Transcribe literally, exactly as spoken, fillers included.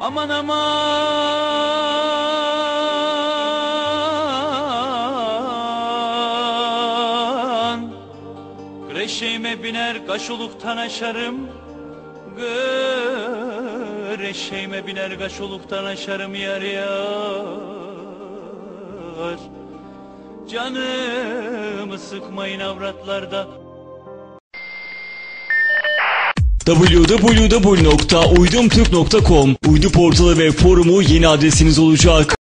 Aman aman, greşeğime biner kaşoluktan aşarım, greşeğime biner kaşoluktan aşarım yar yar. Canımı sıkmayın avratlarda. double-u double-u double-u nokta uydumtürk nokta com uydu portalı ve forumu yeni adresiniz olacak.